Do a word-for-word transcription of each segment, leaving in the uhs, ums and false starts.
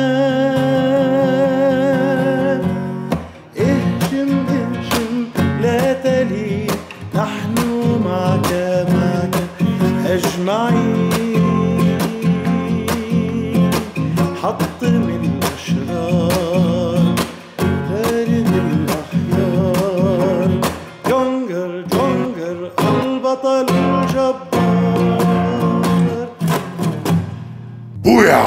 اهجم اهجم لا تلي، نحن معك معك أجمعين. حطم الأشرار بارد الأحيار، جونجر جونجر البطل الجبار. بويا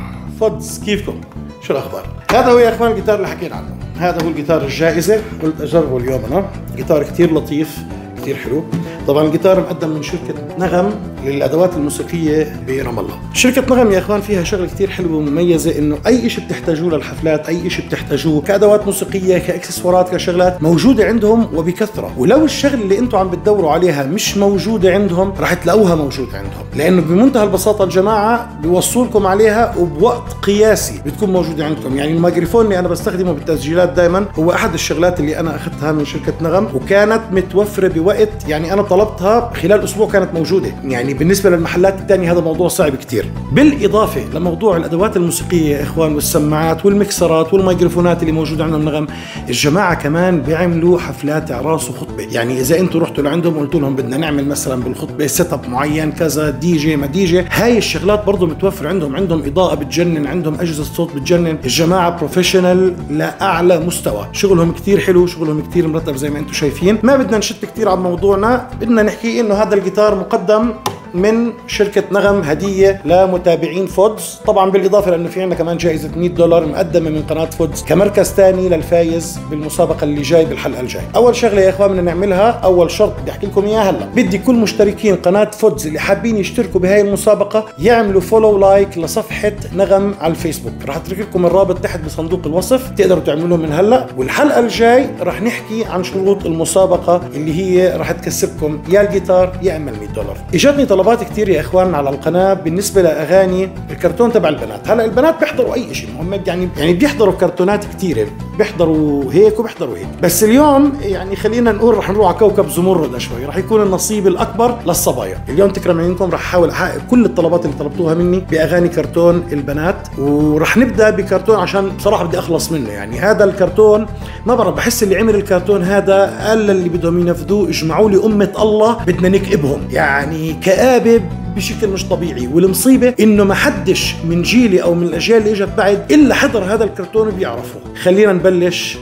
فضز، كيفكم؟ شو الأخبار؟ هذا هو يا أخوان الجيتار اللي حكينا عنه. هذا هو الجيتار الجائزة، قلت أجربه اليوم أنا. جيتار كتير لطيف كتير حلو. طبعا الجيتار مقدم من شركة نغم للأدوات الموسيقية برام الله. شركة نغم يا أخوان فيها شغلة كتير حلوة ومميزة، إنه أي إشي بتحتاجوه للحفلات، أي إشي بتحتاجوه كأدوات موسيقية، كإكسسوارات، كشغلات، موجودة عندهم وبكثرة. ولو الشغل اللي أنتم عم بتدوروا عليها مش موجودة عندهم، راح تلاقوها موجودة عندهم، لأنه بمنتهى البساطة الجماعة بيوصلكم عليها وبوقت قياسي بتكون موجودة عندكم. يعني الميكروفون اللي أنا بستخدمه بالتسجيلات دائما هو أحد الشغلات اللي أنا أخذتها من شركة نغم، وكانت متوفرة بوقت، يعني أنا طلبتها خلال أسبوع كانت موجودة. يعني بالنسبة للمحلات الثانية هذا موضوع صعب كتير. بالإضافة لموضوع الأدوات الموسيقية يا إخوان، والسماعات والمكسرات والميكروفونات اللي موجودة عندهم نغم، الجماعة كمان بيعملوا حفلات إعراس وخطبة. يعني إذا أنتم رحتوا لعندهم قلتوا لهم بدنا نعمل مثلا بالخطبة سيت اب معين كذا، دي جي ما دي جي، هاي الشغلات برضه متوفر عندهم. عندهم إضاءة بتجنن، عندهم أجهزة صوت بتجنن. الجماعة بروفيشنال لأعلى مستوى، شغلهم كتير حلو، شغلهم كتير مرتب زي ما أنتم شايفين. ما بدنا نشت كتير عن موضوعنا، بدنا نحكي إنه هذا الجيتار مقدم من شركة نغم هدية لمتابعين فودز. طبعا بالإضافة لأنه في عندنا كمان جائزة مية دولار مقدمة من قناة فودز كمركز ثاني للفايز بالمسابقة اللي جاي بالحلقة الجاي. أول شغلة يا إخوان بدنا نعملها، أول شرط بدي أحكي لكم إياه هلا، بدي كل مشتركين قناة فودز اللي حابين يشتركوا بهاي المسابقة يعملوا فولو لايك لصفحة نغم على الفيسبوك. راح أترك لكم الرابط تحت بصندوق الوصف، تقدروا تعملوه من هلا. والحلقة الجاي راح نحكي عن شروط المسابقة اللي هي راح تكسبكم يا الجيتار يا إما مية دولار. إجتني طلبات كتير يا إخوان على القناة بالنسبة لأغاني الكرتون تبع البنات. هلا البنات بيحضروا أي شيء، هم يعني يعني بيحضروا كرتونات كتيرة، بيحضروا هيك وبيحضروا هيك. بس اليوم يعني خلينا نقول رح نروح على كوكب زمرد شوي، رح يكون النصيب الأكبر للصبايا. اليوم تكرم عينكم، رح أحاول أحقق كل الطلبات اللي طلبتوها مني بأغاني كرتون البنات. ورح نبدأ بكرتون عشان بصراحة بدي أخلص منه. يعني هذا الكرتون ما بعرف، بحس اللي عمل الكرتون هذا قال اللي بدهم ينفذوه اجمعوا لي أمة الله بدنا نكئبهم. يعني كآبة بشكل مش طبيعي. والمصيبة انه ما حدش من جيلي او من الاجيال اللي اجت بعد الا حضر هذا الكرتون بيعرفه. خلينا نبلش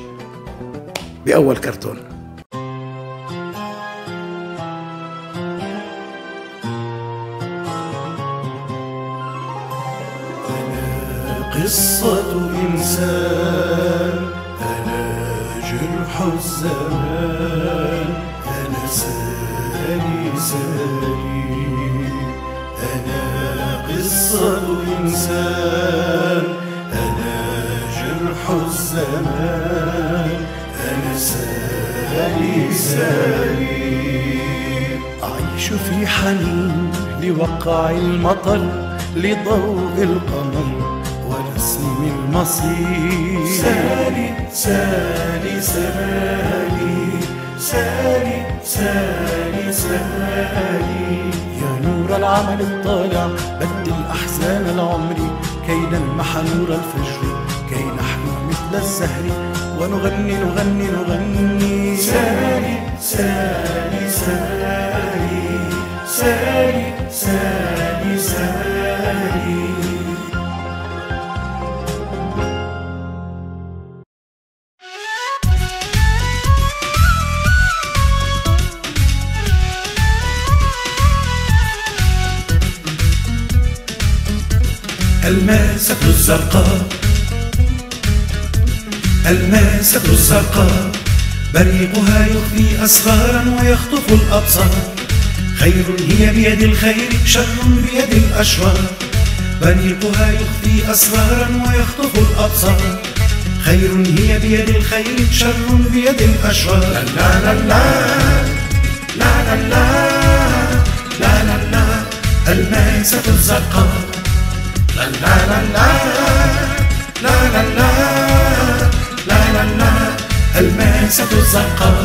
باول كرتون. انا قصة انسان، انا جرح الزمان، انا سالي سالي، أنا قصة إنسان، أنا جرح الزمان، أنا سالي سالي. أعيش في حنين لوقع المطر، لضوء القمر ورسم المصير. سالي سالي سالي سالي سالي سالي، يا نور العمل الطالع بدل أحزان العمر، كي نلمح نور الفجر، كي نحلو مثل الزهر ونغني نغني نغني. سالي سالي سالي سالي سالي سالي. الماسة الزرقاء، الماسة الزرقاء، بريقها يخفي أسرارا ويخطف الأبصار. خير هي بيد الخير، شر بيد الأشرار. بريقها يخفي أسرارا ويخطف الأبصار. خير هي بيد الخير، شر بيد الأشرار. لا لا لا لا لا لا لا لا لا. الماسة الزرقاء، لا لا لا لا لا لا لا لا لا لا. الماسة الزرقاء.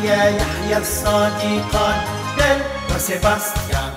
يحيى يحيى الصديقان بيل وسيباستيان.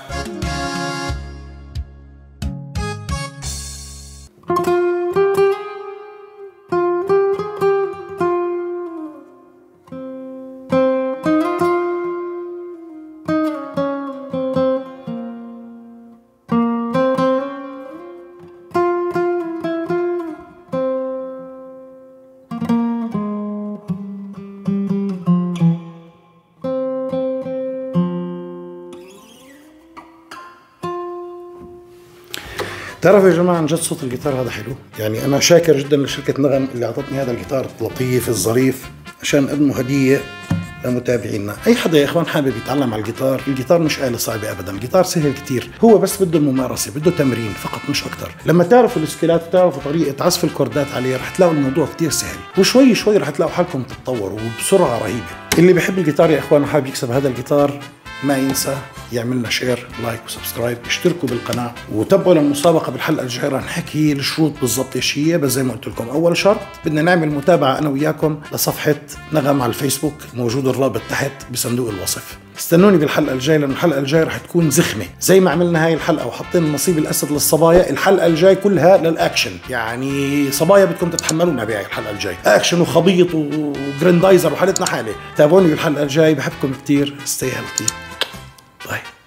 تعرفوا يا جماعة عن جد صوت الجيتار هذا حلو، يعني أنا شاكر جدا لشركة نغم اللي أعطتني هذا الجيتار اللطيف الظريف عشان أقدمه هدية لمتابعينا. أي حدا يا إخوان حابب يتعلم على الجيتار، الجيتار مش آلة صعبة أبدا، الجيتار سهل كتير، هو بس بده الممارسة، بده تمرين فقط مش أكتر. لما تعرفوا السكيلات وتعرفوا طريقة عزف الكوردات عليه رح تلاقوا الموضوع كتير سهل، وشوي شوي رح تلاقوا حالكم تتطوروا وبسرعة رهيبة. اللي بيحب الجيتار يا إخوان وحابب يكسب هذا الجيتار ما ينسى يعمل لنا شير لايك وسبسكرايب، اشتركوا بالقناة وتابعوا للمسابقة. بالحلقة الجاية رح نحكي الشروط بالضبط ايش هي، بس زي ما قلت لكم أول شرط بدنا نعمل متابعة أنا وياكم لصفحة نغم على الفيسبوك، موجود الرابط تحت بصندوق الوصف. استنوني بالحلقة الجاية لأن الحلقة الجاية رح تكون زخمة زي ما عملنا هاي الحلقة وحطينا نصيب الأسد للصبايا. الحلقة الجاي كلها للأكشن، يعني صبايا بدكم تتحملونا بهاي الحلقة الجاي، أكشن وخبيط وجراندايزر وحالتنا حالة. تابعوني بالحلقة الجاي، بحبكم كتير. stay healthy. Bye.